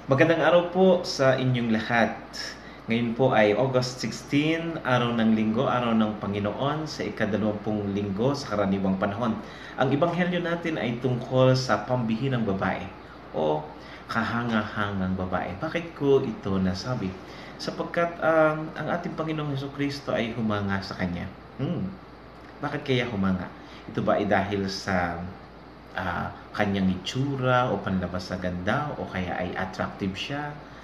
Magandang araw po sa inyong lahat. Ngayon po ay August 16, araw ng linggo, araw ng Panginoon sa ikadalawampung linggo sa karaniwang panahon. Ang ebanghelyo natin ay tungkol sa pambihirang babae o kahanga-hangang babae. Bakit ko ito nasabi? Sapagkat ang ating Panginoong Hesukristo ay humanga sa Kanya. Bakit kaya humanga? Ito ba ay dahil sa kanyang itsura o panlabas na ganda o kaya ay attractive siya?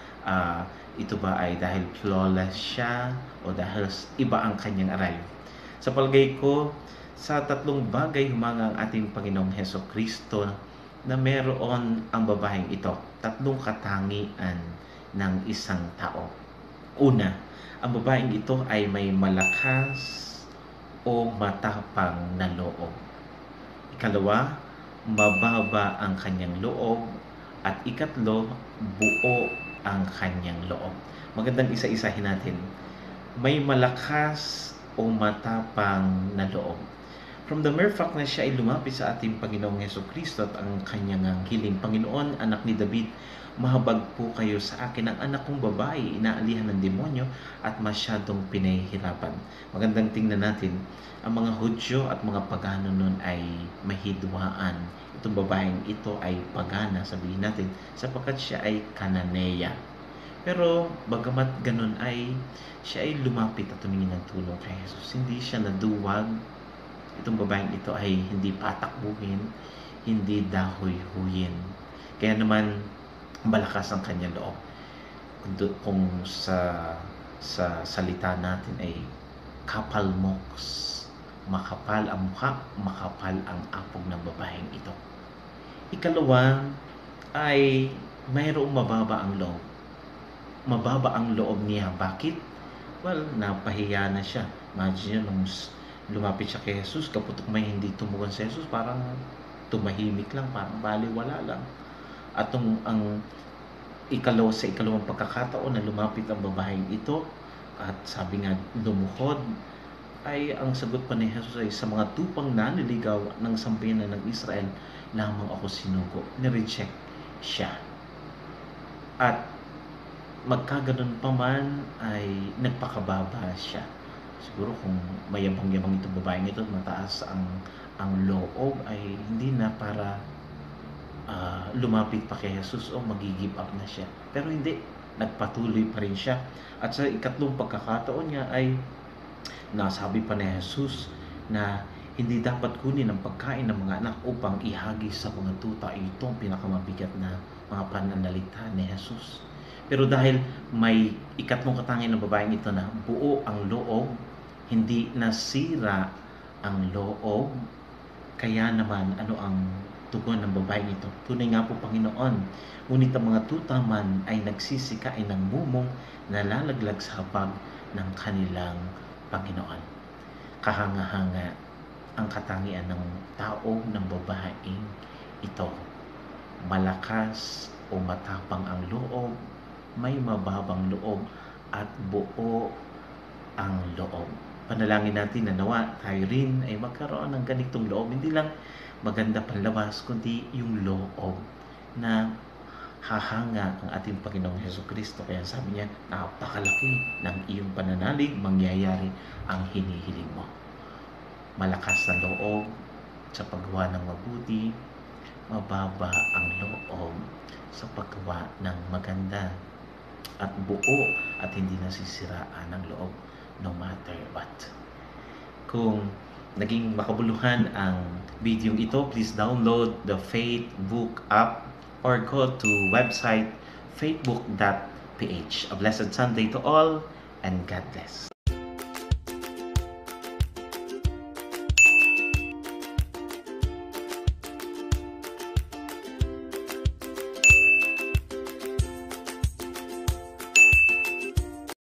Ito ba ay dahil flawless siya o dahil iba ang kanyang aral? Sa palagay ko, sa tatlong bagay humanga ang ating Panginoong Hesukristo na meron ang babaeng ito. Tatlong katangian ng isang tao. Una, ang babaeng ito ay may malakas o matapang na loob. Ikalawa, mababa ang kanyang loob. At ikatlo, buo ang kanyang loob. Magandang isa-isahin natin. May malakas o matapang na loob. From the mere fact na siya ay lumapit sa ating Panginoong Hesukristo at ang kanyang hiling, Panginoon, anak ni David, mahabag po kayo sa akin. Ang anak kong babae, inaalihan ng demonyo at masyadong pinahihirapan. Magandang tingnan natin, ang mga Hudyo at mga pagano nun ay mahidwaan. Itong babaeng ito ay pagana, sabihin natin, sapagkat siya ay Kananeya. Pero bagamat ganun ay siya ay lumapit at tumingin ng tulong kay Jesus. Hindi siya naduwag. Itong babaeng ito ay hindi patakbuhin, hindi dahoy-huyin. Kaya naman malakas ang kanyang loob. Kung sa salita natin ay kapal moks, makapal ang mukha, makapal ang apog ng babaeng ito. Ikalawa ay mayroong mababa ang loob. Mababa ang loob niya. Bakit? Well, napahiya na siya. Imagine nung lumapit siya kay Jesus, kaputok may hindi tumugon si Jesus, parang tumahimik lang, parang baliwala lang. At ang sa ikalawang pagkakataon na lumapit ang babaeng ito at sabi nga lumuhod, ay ang sagot pa ni Jesus ay, sa mga tupang naniligaw ng sambayanan ng Israel lamang ako sinugo. Nireject siya. At magkaganon pa man ay nagpakababa siya. Siguro kung mayabang-yabang itong babaeng ito, mataas ang loob, ay hindi na para lumapit pa kay Jesus o mag-give up na siya. Pero hindi, nagpatuloy pa rin siya. At sa ikatlong pagkakataon niya ay nasabi pa ni Jesus na hindi dapat kunin ang pagkain ng mga anak upang ihagis sa mga tuta. Ito ang pinakamabigat na mga pananalita ni Jesus. Pero dahil may ikatlong katangian ng babaeng ito na buo ang loob, hindi nasira ang loob, kaya naman ano ang tugon ng babaeng ito? Tunay nga po, Panginoon, ngunit ang mga tuta man ay nagsisikain ng mumong na lalaglag sa hapag ng kanilang Panginoon. Kahanga-hanga ang katangian ng tao, ng babaeng ito. Malakas o matapang ang loob, may mababang loob, at buo ang loob. Panalangin natin na nawa tayo rin ay magkaroon ng ganitong loob. Hindi lang maganda panlabas, kundi yung loob na hahanga ang ating Panginoong Hesukristo. Kaya sabi niya, napakalaki ng iyong pananalig, mangyayari ang hinihiling mo. Malakas na loob sa paggawa ng mabuti, mababa ang loob sa paggawa ng maganda, at buo at hindi nasisiraan ng loob no matter what. Kung naging makabuluhan ang video ito, please download the Faith Book app or go to website faithbook.ph. A blessed Sunday to all and God bless.